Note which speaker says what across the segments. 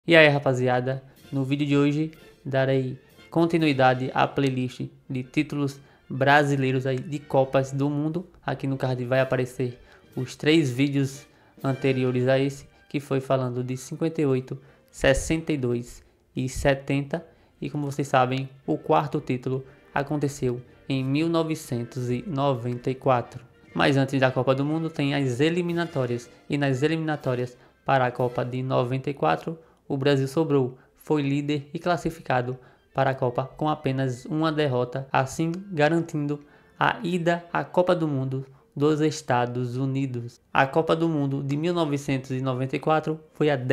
Speaker 1: E aí, rapaziada, no vídeo de hoje darei continuidade à playlist de títulos brasileiros aí de Copas do Mundo. Aqui no card vai aparecer os 3 vídeos anteriores a esse, que foi falando de 58, 62 e 70. E como vocês sabem, o quarto título aconteceu em 1994. Mas antes da Copa do Mundo tem as eliminatórias, e nas eliminatórias para a Copa de 94, o Brasil sobrou, foi líder e classificado para a Copa com apenas uma derrota, assim garantindo a ida à Copa do Mundo dos Estados Unidos. A Copa do Mundo de 1994 foi a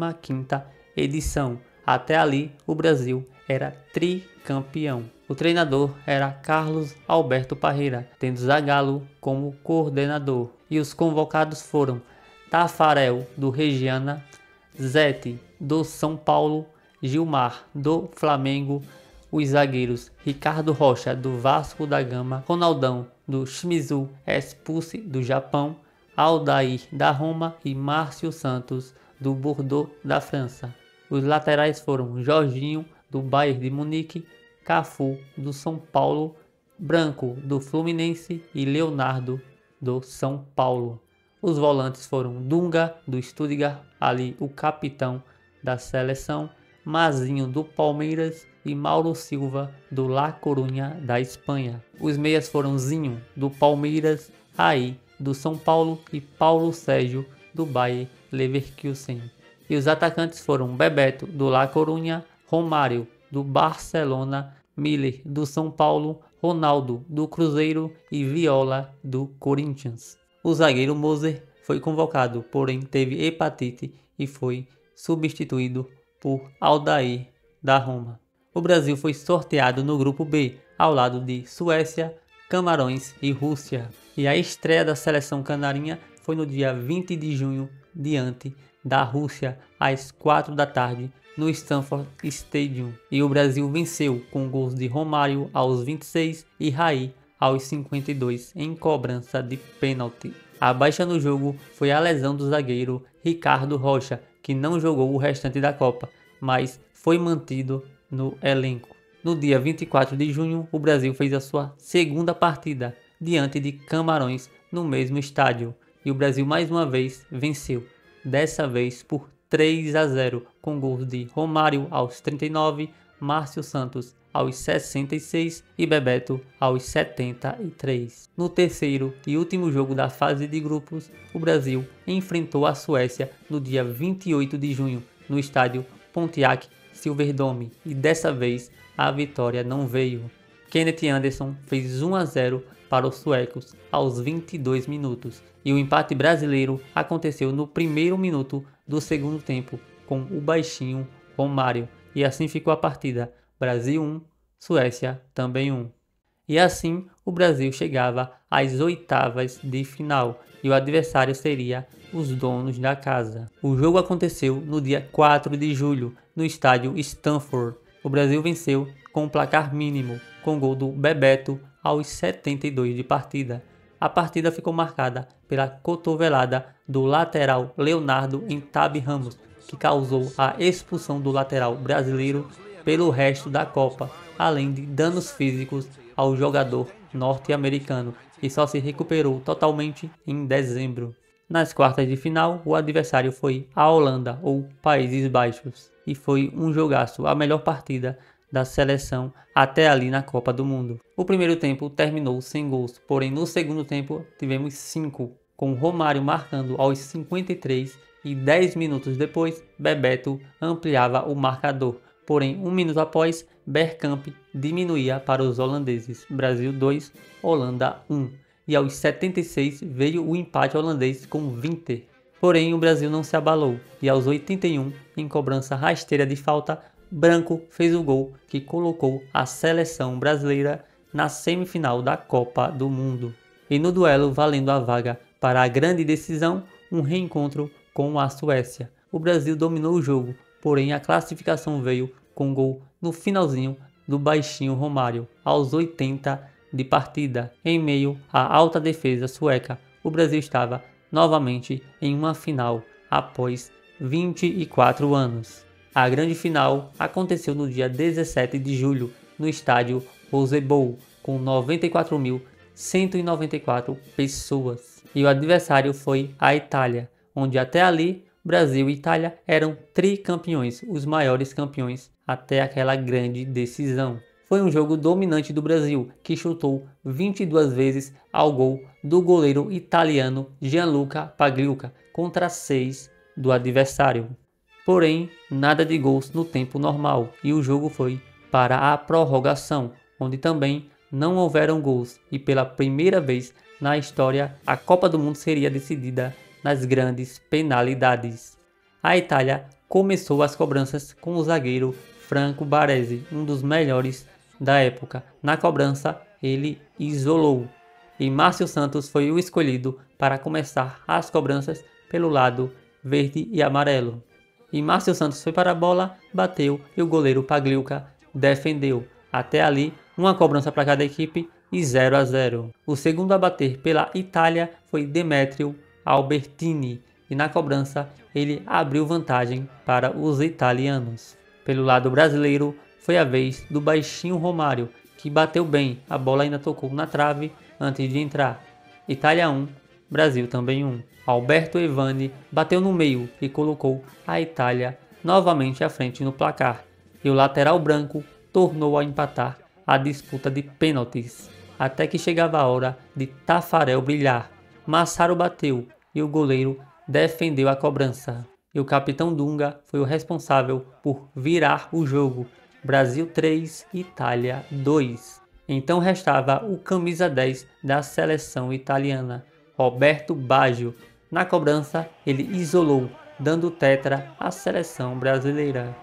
Speaker 1: 15ª edição. Até ali, o Brasil era tricampeão. O treinador era Carlos Alberto Parreira, tendo Zagallo como coordenador. E os convocados foram Tafarel, do Regiana, Zete, do São Paulo, Gilmar, do Flamengo, os zagueiros Ricardo Rocha, do Vasco da Gama, Ronaldão, do Shimizu S-Pulse, do Japão, Aldair, da Roma e Márcio Santos, do Bordeaux, da França. Os laterais foram Jorginho, do Bayern de Munique, Cafu, do São Paulo, Branco, do Fluminense e Leonardo, do São Paulo. Os volantes foram Dunga, do Stuttgart, ali o capitão da seleção, Mazinho, do Palmeiras e Mauro Silva, do La Coruña, da Espanha. Os meias foram Zinho, do Palmeiras, Aí, do São Paulo e Paulo Sérgio, do Bayer Leverkusen. E os atacantes foram Bebeto, do La Coruña, Romário, do Barcelona, Miller, do São Paulo, Ronaldo, do Cruzeiro e Viola, do Corinthians. O zagueiro Moser foi convocado, porém teve hepatite e foi substituído por Aldair, da Roma. O Brasil foi sorteado no grupo B, ao lado de Suécia, Camarões e Rússia. E a estreia da seleção canarinha foi no dia 20 de junho, diante da Rússia, às 4 da tarde, no Stanford Stadium. E o Brasil venceu com gols de Romário aos 26 e Raí aos 52 em cobrança de pênalti. A baixa no jogo foi a lesão do zagueiro Ricardo Rocha, que não jogou o restante da Copa, mas foi mantido no elenco. No dia 24 de junho, o Brasil fez a sua segunda partida diante de Camarões no mesmo estádio, e o Brasil mais uma vez venceu, dessa vez por 3-0, com gols de Romário aos 39, Márcio Santos aos 66 e Bebeto aos 73. No terceiro e último jogo da fase de grupos, o Brasil enfrentou a Suécia no dia 28 de junho, no estádio Pontiac Silverdome, e dessa vez a vitória não veio. Kenneth Anderson fez 1-0 para os suecos aos 22 minutos, e o empate brasileiro aconteceu no primeiro minuto do segundo tempo, com o baixinho Romário, e assim ficou a partida: Brasil 1, Suécia também 1. E assim o Brasil chegava às oitavas de final, e o adversário seria os donos da casa. O jogo aconteceu no dia 4 de julho, no estádio Stanford. O Brasil venceu com um placar mínimo, com gol do Bebeto aos 72 de partida. A partida ficou marcada pela cotovelada do lateral Leonardo em Tabi Ramos, que causou a expulsão do lateral brasileiro pelo resto da Copa, além de danos físicos ao jogador norte-americano, que só se recuperou totalmente em dezembro. Nas quartas de final, o adversário foi a Holanda, ou Países Baixos, e foi um jogaço, a melhor partida da seleção até ali na Copa do Mundo. O primeiro tempo terminou sem gols, porém no segundo tempo tivemos 5, com Romário marcando aos 53 e 10 minutos depois Bebeto ampliava o marcador. Porém, 1 minuto após, Bergkamp diminuía para os holandeses. Brasil 2, Holanda 1. E aos 76 veio o empate holandês com Winter. Porém, o Brasil não se abalou, e aos 81, em cobrança rasteira de falta, Branco fez o gol que colocou a seleção brasileira na semifinal da Copa do Mundo. E no duelo valendo a vaga para a grande decisão, um reencontro com a Suécia. O Brasil dominou o jogo, porém a classificação veio com gol no finalzinho do baixinho Romário, aos 80 de partida. Em meio à alta defesa sueca, o Brasil estava novamente em uma final após 24 anos. A grande final aconteceu no dia 17 de julho, no estádio Rose Bowl, com 94.194 pessoas. E o adversário foi a Itália, onde até ali Brasil e Itália eram tricampeões, os maiores campeões até aquela grande decisão. Foi um jogo dominante do Brasil, que chutou 22 vezes ao gol do goleiro italiano Gianluca Pagliuca contra 6 do adversário. Porém, nada de gols no tempo normal e o jogo foi para a prorrogação, onde também não houveram gols e pela primeira vez na história a Copa do Mundo seria decidida nas grandes penalidades. A Itália começou as cobranças com o zagueiro Franco Baresi, um dos melhores da época. Na cobrança, ele isolou e Márcio Santos foi o escolhido para começar as cobranças pelo lado verde e amarelo. E Márcio Santos foi para a bola, bateu e o goleiro Pagliuca defendeu. Até ali, uma cobrança para cada equipe e 0-0. O segundo a bater pela Itália foi Demetrio Albertini e na cobrança ele abriu vantagem para os italianos. Pelo lado brasileiro foi a vez do baixinho Romário, que bateu bem, a bola ainda tocou na trave antes de entrar. Itália 1, Brasil também 1. Alberto Evani bateu no meio e colocou a Itália novamente à frente no placar. E o lateral branco tornou a empatar a disputa de pênaltis, até que chegava a hora de Taffarel brilhar. Massaro bateu e o goleiro defendeu a cobrança. E o capitão Dunga foi o responsável por virar o jogo. Brasil 3, Itália 2. Então restava o camisa 10 da seleção italiana, Roberto Baggio. Na cobrança, ele isolou, dando tetra à seleção brasileira.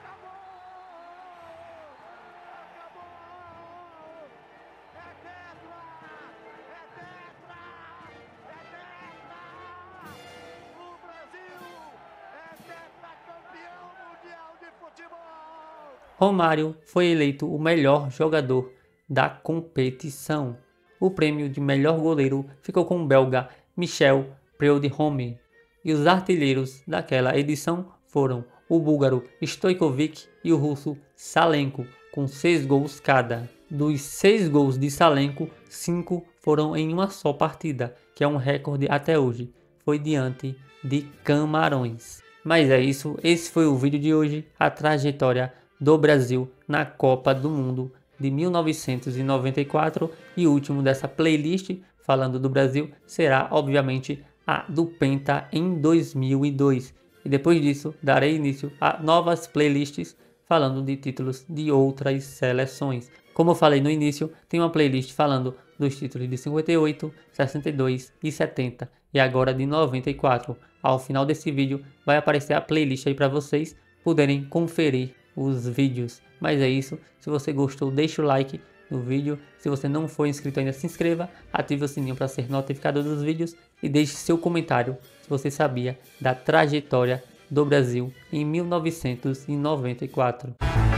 Speaker 1: Romário foi eleito o melhor jogador da competição. O prêmio de melhor goleiro ficou com o belga Michel Preud'Homme. E os artilheiros daquela edição foram o búlgaro Stojkovic e o russo Salenko, com 6 gols cada. Dos 6 gols de Salenko, 5 foram em uma só partida, que é um recorde até hoje. Foi diante de Camarões. Mas é isso, esse foi o vídeo de hoje, a trajetória do Brasil na Copa do Mundo de 1994 e o último dessa playlist falando do Brasil será obviamente a do Penta em 2002 e depois disso darei início a novas playlists falando de títulos de outras seleções. Como eu falei no início, tem uma playlist falando dos títulos de 58, 62 e 70 e agora de 94. Ao final desse vídeo vai aparecer a playlist aí para vocês poderem conferir os vídeos. Mas é isso, se você gostou deixa o like no vídeo, se você não for inscrito ainda se inscreva, ative o sininho para ser notificado dos vídeos e deixe seu comentário se você sabia da trajetória do Brasil em 1994.